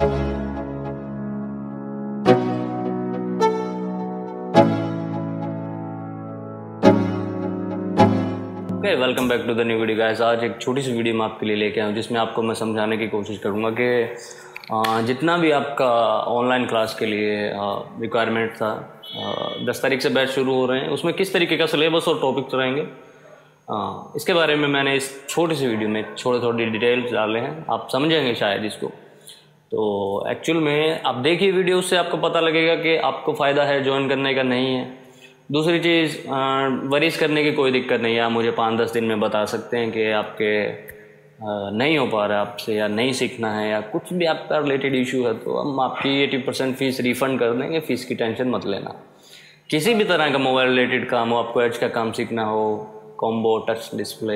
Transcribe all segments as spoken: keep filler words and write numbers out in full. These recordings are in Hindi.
Okay, welcome back to the new video guys. आज एक छोटी सी वीडियो मैं आपके लिए लेके आया हूँ जिसमें आपको मैं समझाने की कोशिश करूँगा कि जितना भी आपका ऑनलाइन क्लास के लिए रिक्वायरमेंट था, दस तारीख से बैच शुरू हो रहे हैं, उसमें किस तरीके का सिलेबस और टॉपिक्स रहेंगे, आ, इसके बारे में मैंने इस छोटी सी वीडियो में थोड़े थोड़ी डिटेल्स डाले हैं। आप समझेंगे शायद इसको। तो एक्चुअल में आप देखिए वीडियो, उससे आपको पता लगेगा कि आपको फ़ायदा है ज्वाइन करने का, नहीं है। दूसरी चीज़, वरीज करने की कोई दिक्कत नहीं है। आप मुझे पाँच दस दिन में बता सकते हैं कि आपके आ, नहीं हो पा रहा है आपसे, या नहीं सीखना है, या कुछ भी आपका रिलेटेड इशू है, तो हम आपकी अस्सी परसेंट फ़ीस रिफ़ंड कर देंगे। फ़ीस की टेंशन मत लेना। किसी भी तरह का मोबाइल रिलेटेड काम हो, आपको एज का काम सीखना हो, कॉम्बो, टच डिस्प्ले,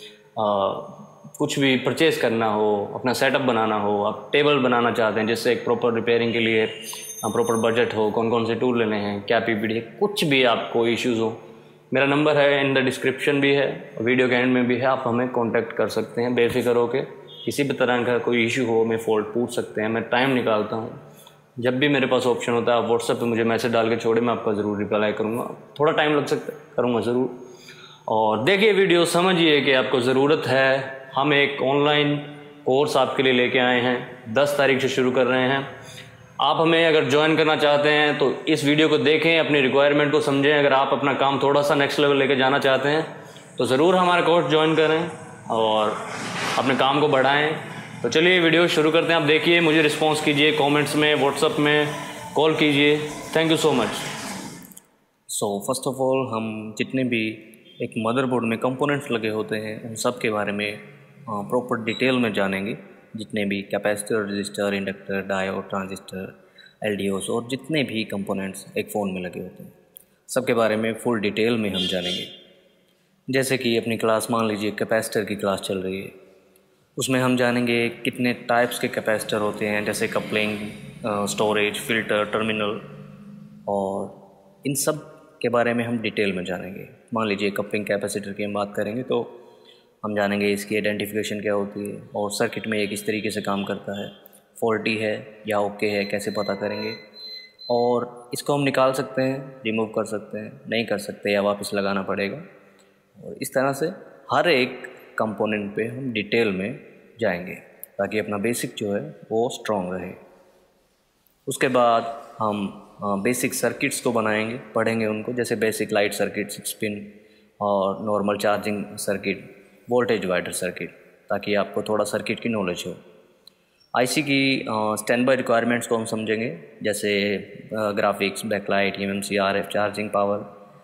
कुछ भी परचेज़ करना हो, अपना सेटअप बनाना हो, आप टेबल बनाना चाहते हैं जिससे एक प्रॉपर रिपेयरिंग के लिए प्रॉपर बजट हो, कौन कौन से टूल लेने हैं, क्या पीपीटी, कुछ भी आपको इश्यूज़ हो, मेरा नंबर है इन द डिस्क्रिप्शन भी है, वीडियो के एंड में भी है। आप हमें कांटेक्ट कर सकते हैं बेफिक्र होकर। किसी भी तरह का कोई इशू हो, मैं फॉल्ट पूछ सकते हैं। मैं टाइम निकालता हूँ, जब भी मेरे पास ऑप्शन होता है आप व्हाट्सएप पे मुझे मैसेज डाल के छोड़े, मैं आपका ज़रूर रिप्लाई करूँगा। थोड़ा टाइम लग सकता है, करूँगा ज़रूर। और देखिए वीडियो, समझिए कि आपको ज़रूरत है। हम एक ऑनलाइन कोर्स आपके लिए लेके आए हैं, दस तारीख से शुरू कर रहे हैं। आप हमें अगर ज्वाइन करना चाहते हैं तो इस वीडियो को देखें, अपनी रिक्वायरमेंट को समझें। अगर आप अपना काम थोड़ा सा नेक्स्ट लेवल लेके जाना चाहते हैं तो ज़रूर हमारा कोर्स ज्वाइन करें और अपने काम को बढ़ाएं। तो चलिए वीडियो शुरू करते हैं। आप देखिए, मुझे रिस्पॉन्स कीजिए, कमेंट्स में, व्हाट्सएप में कॉल कीजिए। Thank you so much. So first of all, हम जितने भी एक मदरबोर्ड में कंपोनेंट्स लगे होते हैं उन सब के बारे में प्रॉपर डिटेल में जानेंगे। जितने भी capacitor, resistor, inductor, diode, transistor, LDOs और जितने भी कंपोनेंट्स एक फ़ोन में लगे होते हैं, सब के बारे में फुल डिटेल में हम जानेंगे। जैसे कि अपनी क्लास, मान लीजिए कैपेसिटर की क्लास चल रही है, उसमें हम जानेंगे कितने टाइप्स के कैपेसिटर होते हैं, जैसे कपलिंग, स्टोरेज, फिल्टर, टर्मिनल, और इन सब के बारे में हम डिटेल में जानेंगे। मान लीजिए कपलिंग कैपेसिटर की हम बात करेंगे तो हम जानेंगे इसकी आइडेंटिफिकेशन क्या होती है और सर्किट में ये किस तरीके से काम करता है, फॉल्टी है या ओके है, कैसे पता करेंगे, और इसको हम निकाल सकते हैं, रिमूव कर सकते हैं, नहीं कर सकते या वापस लगाना पड़ेगा। और इस तरह से हर एक कंपोनेंट पे हम डिटेल में जाएंगे ताकि अपना बेसिक जो है वो स्ट्रॉन्ग रहे। उसके बाद हम बेसिक सर्किट्स को बनाएंगे, पढ़ेंगे उनको, जैसे basic light circuit, six pin और normal charging circuit, voltage divider circuit, ताकि आपको थोड़ा सर्किट की नॉलेज हो। आईसी की स्टैंड बाय रिक्वायरमेंट्स को हम समझेंगे, जैसे graphics, backlight, eMMC, RF, charging power.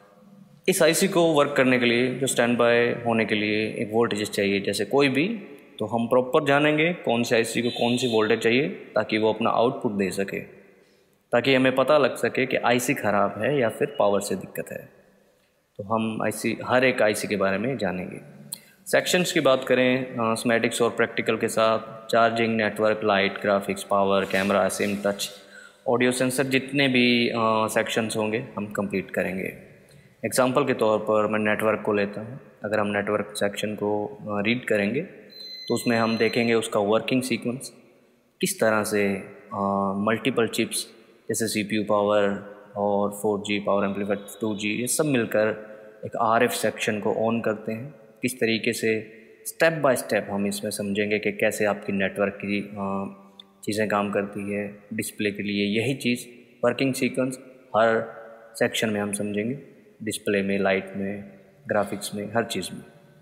इस आईसी को वर्क करने के लिए, जो स्टैंड बाय होने के लिए एक वोल्टेज चाहिए, जैसे कोई भी, तो हम प्रॉपर जानेंगे कौन सी आईसी को कौन सी वोल्टेज चाहिए ताकि वो अपना आउटपुट दे सके, ताकि हमें पता लग सके कि आईसी ख़राब है या फिर पावर से दिक्कत है। तो हम आईसी, हर एक आईसी के बारे में जानेंगे। सेक्शंस की बात करें स्कीमेटिक्स और प्रैक्टिकल के साथ, charging, network, light, graphics, power, camera, SIM, touch, audio, sensor, जितने भी सेक्शंस होंगे हम कंप्लीट करेंगे। एग्जांपल के तौर पर मैं नेटवर्क को लेता हूँ। अगर हम नेटवर्क सेक्शन को रीड करेंगे तो उसमें हम देखेंगे उसका वर्किंग सीक्वेंस, किस तरह से मल्टीपल चिप्स जैसे सीपीयू पावर और four G power amplifier, two G, ये सब मिलकर एक आरएफ सेक्शन को ऑन करते हैं। किस तरीके से स्टेप बाय स्टेप हम इसमें समझेंगे कि कैसे आपकी नेटवर्क की चीज़ें काम करती है डिस्प्ले के लिए। यही चीज़ वर्किंग सीक्वेंस हर सेक्शन में हम समझेंगे, डिस्प्ले में, लाइट में, ग्राफिक्स में, हर चीज़ में,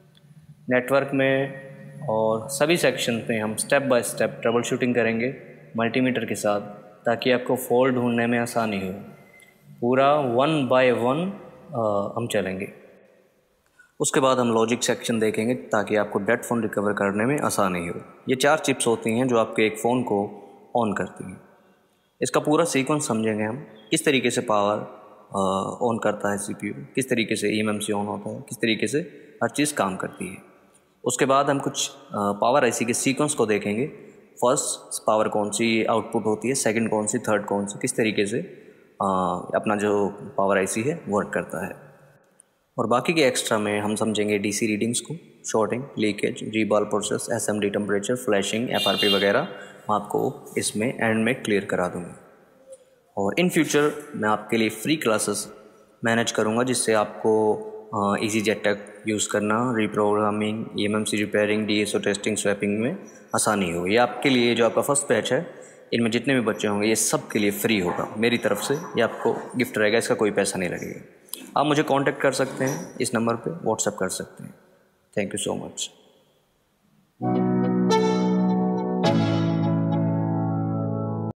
नेटवर्क में, और सभी सेक्शन में हम step by step trouble shooting करेंगे मल्टीमीटर के साथ, ताकि आपको फॉल्ट ढूंढने में आसानी हो। पूरा वन बाय वन हम चलेंगे। उसके बाद हम लॉजिक सेक्शन देखेंगे ताकि आपको डेड फ़ोन रिकवर करने में आसानी हो। ये चार चिप्स होती हैं जो आपके एक फ़ोन को ऑन करती हैं। इसका पूरा सीक्वेंस समझेंगे हम, किस तरीके से पावर ऑन करता है सीपीयू, किस तरीके से ईएमएमसी ऑन होता है, किस तरीके से हर चीज़ काम करती है। उसके बाद हम कुछ पावर आईसी के सीक्वेंस को देखेंगे। फर्स्ट पावर कौन सी आउटपुट होती है, सेकंड कौन सी, थर्ड कौन सी, किस तरीके से आ, अपना जो पावर आईसी है वर्क करता है। और बाकी के एक्स्ट्रा में हम समझेंगे डीसी रीडिंग्स को, shorting, leakage, reball process, S M D temperature, flashing, F R P वगैरह मैं आपको इसमें एंड में क्लियर करा दूँगा। और इन फ्यूचर मैं आपके लिए फ्री क्लासेस मैनेज करूँगा जिससे आपको ईजी जेट टेक यूज़ करना, reprogramming, E M M C repairing, D S O testing, swapping में आसानी हो। ये आपके लिए जो आपका फर्स्ट बैच है, इनमें जितने भी बच्चे होंगे ये सब के लिए फ्री होगा मेरी तरफ से। ये आपको गिफ्ट रहेगा, इसका कोई पैसा नहीं लगेगा। आप मुझे कांटेक्ट कर सकते हैं, इस नंबर पे व्हाट्सएप कर सकते हैं। Thank you so much.